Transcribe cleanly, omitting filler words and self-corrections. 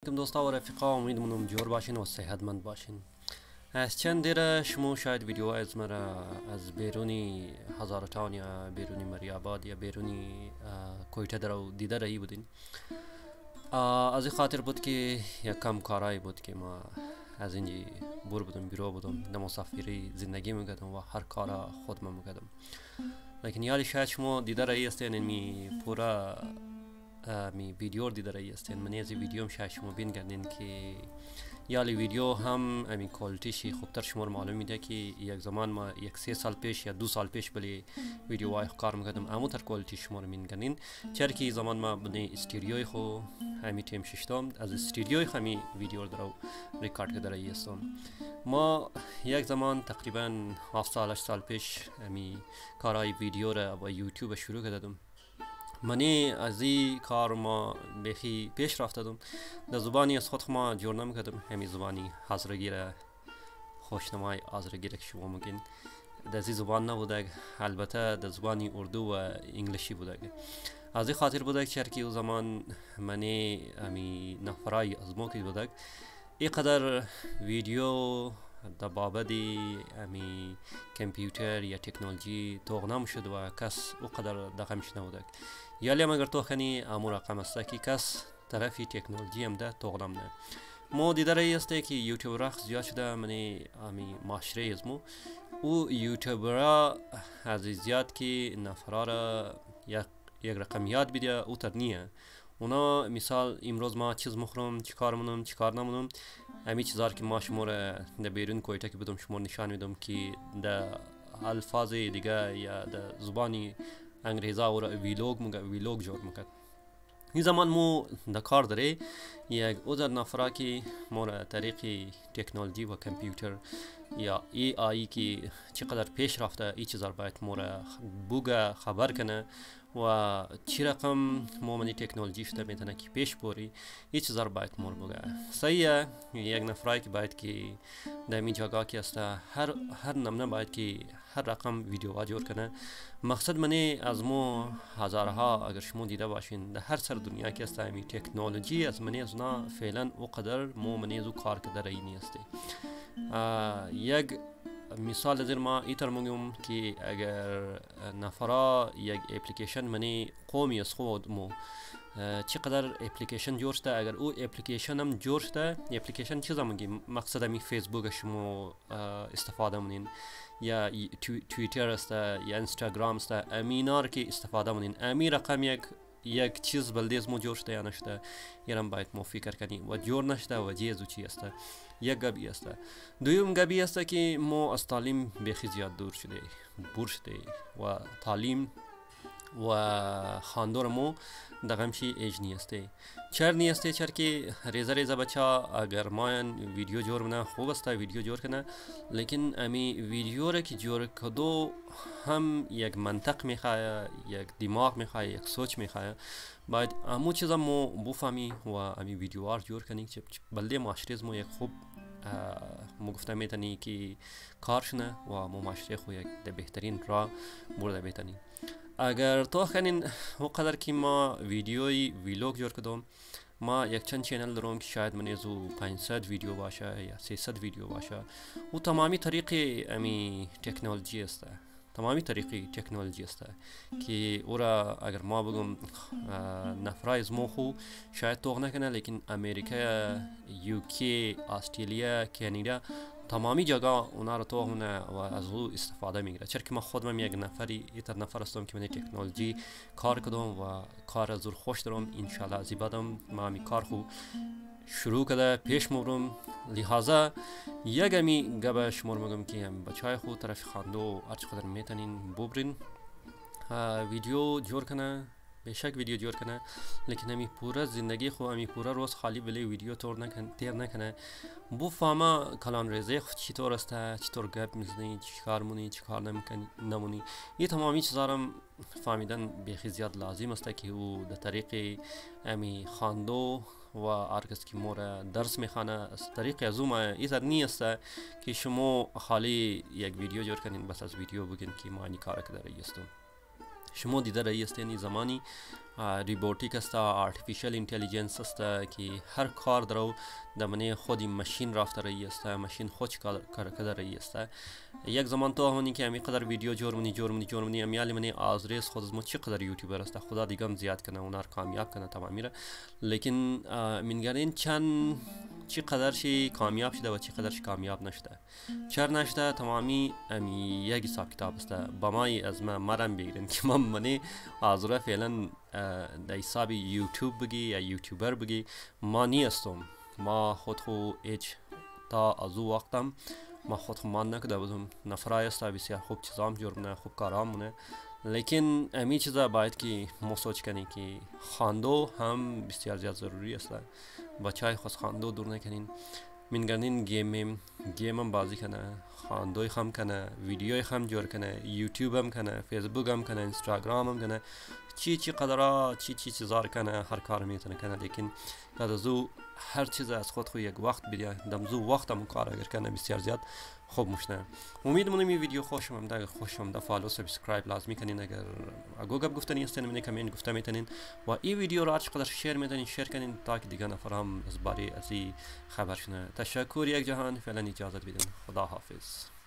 علیکم دوستا و رفیقا، امید منم جور باشین و صحتمند باشین. از چند دیره شما شاید ویدیو از مرا از بیرونی هزارتان یا بیرونی مریاباد یا بیرونی کویته درو دیده رایی بودین. از این خاطر بود که یک کم کارایی بود که ما از اینجی بور بودم، بیرو بودم، در مسافری زندگی میکردم و هر کارا خودم میکردم. لیکن یادی شاید شما دیده رایی هستین این پورا می ویدیو دیده رایی هستین. من از ویدیو هم شاید شما بین گردین که یالی ویدیو هم همین کوالیتیشی خوبتر شما رو معلوم میده که یک زمان ما یک 3 سال پیش یا 2 سال پیش بلی ویدیو های کار میکردم اما تر کوالیتی شما رو میگنین، چرا که زمان ما بنی استودیوی خو همین تیم ششتم از استودیوی همین ویدیو رو ریکارد کرده رایی هستم. ما یک زمان تقریبا 7 سال 8 سال پیش همین کارهای ویدیو رو با یوتیوب شروع کردم. منی از این کار ما بخی پیش رفتم. در زبانی از خود ما جور نمیکردم، همین زبانی حضرگیره خوشنمای حضرگیره که شما میگین در این زبان نبوده، البته در زبانی اردو و انگلیسی بوده. از این خاطر بوده که او زمان منی همین نفرای از موقعی بوده اینقدر ویدیو در بابدی امی کامپیوتر یا تکنولوژی توغنم شد و کس او قدر دقمش نبوده. یالی هم اگر تو خنی امور رقم است که کس طرفی تکنولوژی هم ده توغنم نه. ما دیده رایی است که یوتیوبر زیاد شده منی امی معاشره ازمو او یوتیوبر از زیاد که نفرا را یک رقم یاد بیده او تر نیه. اونا مثال امروز ما چیز مخورم چیکار منم چیکار نمونم همین چیزار که ما شما را در بیرون کویته که بدم شما نشان میدم که در الفاظ دیگه یا در زبانی انگریزا و ویلوگ جور میکرد. این زمان مو در کار داره یک اوزر نفرا که ما را طریق تکنولوژی و کامپیوتر یا ای آیی که چقدر پیش رفته این چیزار باید ما را بوگه خبر کنه و چی رقم مومنی تکنولوژی شده میتونه که پیش بوری این چیزار باید مور بگه. صحیحه یک نفرایی که باید که در این جاگاه که است هر نمونه باید که هر رقم ویدیو ها جور کنه. مقصد منی از مو هزارها اگر شما دیده باشین در هر سر دنیا که است همین تکنولوژی از منی از اونا فعلا او قدر مومنی از او کار کده رایی نیستی. یک مثال در ما ایتر مگم که اگر نفرا یک اپلیکیشن منی قومی از خود مو چقدر اپلیکیشن جور شده، اگر او اپلیکیشن هم جور شده اپلیکیشن چیزا میگیم مقصد می فیسبوک شما استفاده منین یا توییتر است یا اینستاگرام است امینار که استفاده منین امی رقم یک چیز بلدیز مو جور شده یا نشده یرم باید مو فکر کنیم و جور نشده و جیزو چی است. یک گبی است. دویم گبی است که ما از تعلیم بخی زیاد دور شده و تعلیم و خاندور مو دغمشی ایج نیسته. چر نیسته چر که ریزه بچه اگر ماین ویدیو جور منه خوب است ویدیو جور کنه، لیکن امی ویدیو را که جور کدو هم یک منطق میخواه، یک دماغ میخواه، یک سوچ میخواه. باید امو چیزا مو بفهمی و امی ویدیوار جور کنی که بلده معاشره مو یک خوب مو گفته میتونی که کارشنه و مو معاشره خو یک ده بهترین راه برده میتونی. اگر تو خنین او قدر که ما ویدیوی ویلوگ جور کدم ما یک چند چینل دارم که شاید من ازو 500 ویدیو باشه یا 300 ویدیو باشه و تمامی طریق امی تکنولوژی است. تمامی طریقی تکنولوژی است که او را اگر ما بگم نفرای از مخو شاید توق نکنه، لیکن امریکا، یوکی، استرالیا، کانادا تمامی جگاه اونا رو توق منه و از او استفاده میگیره. چرا که ما خودم یک ایتر نفر هستم که من تکنولوژی کار کردم و کار از خوش دارم. انشالله از بعدم ما همی کار خو شروع کده پیش مبرم. لحاظا یک همی گبه شمار مگم که هم بچه های خود طرف خاندو هر چقدر میتونین ببرین ویدیو جور کنه، بیشک ویدیو جور کنه، لیکن همی پورا زندگی خو همی پورا روز خالی بلی ویدیو تیر نکنه. بو فاما کلان ریزه خود چطور است، چطور گپ میزنی، چیکار مونی چیکار نمونی این تمامی چیزارم فهمیدن بیخی زیاد لازم است که او در طریق همی خاندو و هرکس که مور درس میخوانه از طریق از اون ایزر نیست که شما خالی یک ویدیو جور کنین بس از ویدیو بگین که ما اینی کار کرده رایستم. شما دیده رایی است این زمانی ریبوتیک است، آرتفیشال اینتلیجنس است که هر کار درو دمنه خودی ماشین رفته رایی است، ماشین خود کار کرده رایی است. یک زمان تو همونی که همی قدر ویدیو جور منی امیالی منی آزریس خود از ما چی قدر یوتیوبر است، خدا دیگم زیاد کنه اونار کامیاب کنه تمامی را. لیکن منگرین چند چی قدرشی کامیاب شده و چی قدرش کامیاب نشده، چر نشده تمامی امی یک حساب کتاب است. با مای از ما مرم بگیرین که من منی آزره فعلا در حساب یوتیوب بگی یا یوتیوبر بگی ما نیستم. ما خود خو ایچ تا از او وقتم ما خود خو مان نکده بودم. نفرای است بسیار خوب چیزام جور منه، خوب کارام منه، لیکن امی چیزا باید که ما سوچ کنی که خواندو هم بسیار زیاد ضروری است. بچه های خود خواندو دور نکنین. من گردین گیم هم بازی کنه، خواندوی هم کنه، ویدیوی هم جور کنه، یوتیوب هم کنه، فیسبوک هم کنه، اینستاگرام هم کنه، چی قدرها چی چیزار کنه، هر کار میتونه کنه. لیکن بعد از او هر چیز از خود خو یک وقت بیده دمزو وقت هم کار اگر کنه بسیار زیاد خوب مشنه. امید منم این ویدیو خوشم آمده. اگر خوشم آمده فالو سابسکرایب لازمی کنین. اگر گپ گفتنی هستین منی کامنت گفته میتونین و این ویدیو را چقدر شیر میتونین شیر کنین تا که دیگه نفر هم از باری از این خبر شنه. تشکر یک جهان. فعلا اجازه بدین. خدا حافظ.